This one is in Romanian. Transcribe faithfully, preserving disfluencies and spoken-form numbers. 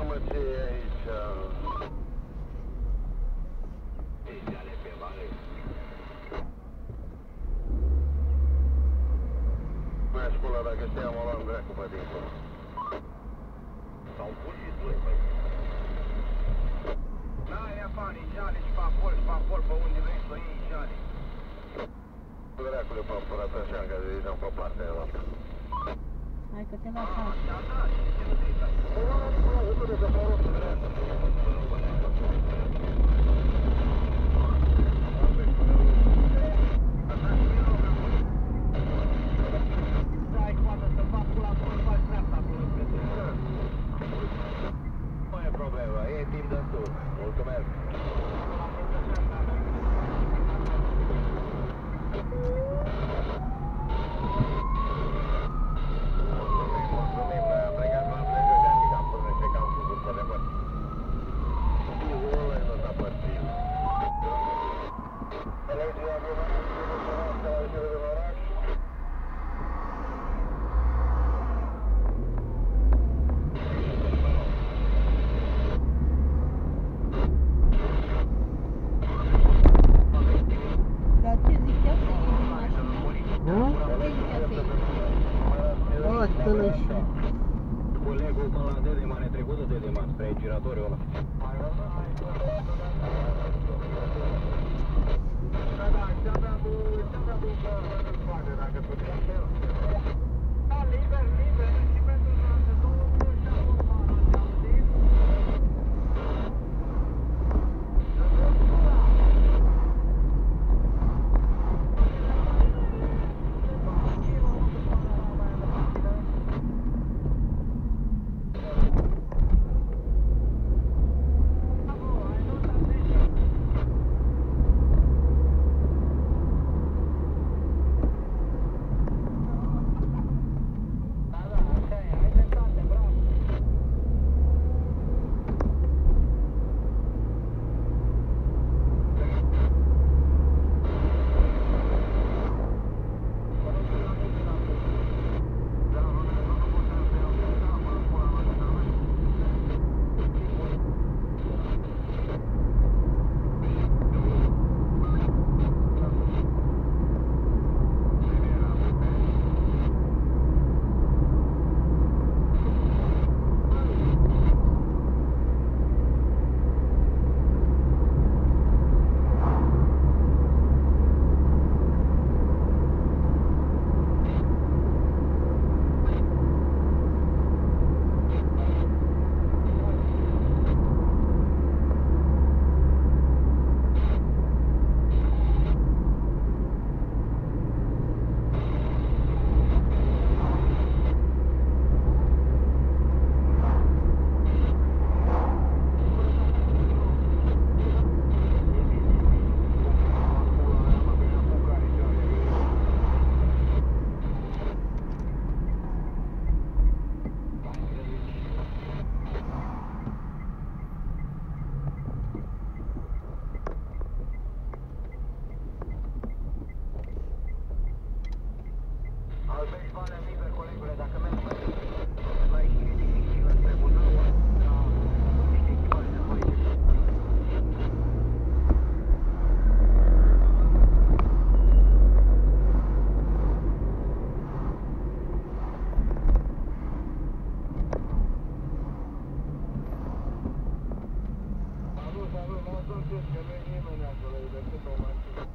Mamă, ce e aici? Ideale pe vale. Mai școala, dacă știam, o luam dracu pe dincolo. Sau pur și doi, băi. N-aia bani, jale și pe acolo, și pe acolo, pe unde vrei să o iei, jale. Dracule, p-am furat așa, că îi dăm pe partea aia altă. Hai că te la fac. Da, da, și de ce nu te-ai dat? O luam acolo, repede, să mă rog să vreau. Stai, coadă, să fac pula acolo, faci dreapta acolo, spre nu e problemă, e timp destul. Mulțumesc. Mulțumim, noi am plecat la plejări, adică am pus niște cam cu gustă de băt. Ăla e nota părțit. Legea de oraș, de la ieșire din oraș. Dar ce zic eu să iei din mașină? Da? Ce zic eu să iei? O, stână și... Colegul până la Dedeman e trecut de Dedeman, spre giratoriul ăla. Da, da, ce-avea bu, ce-avea bu, că nu-ți face, dacă puteam să el. Da, liber, liber, și pentru noastră, două luni și acum pară, ți-am zis? Albești Valea liber, colegule, dacă mergi mai departe, la ieșire dificilă spre Buzău, da, știi ce faci nevoie de Salut, salut, n-o să-mi știți că nu e nimeni acolo, e decât o mașină.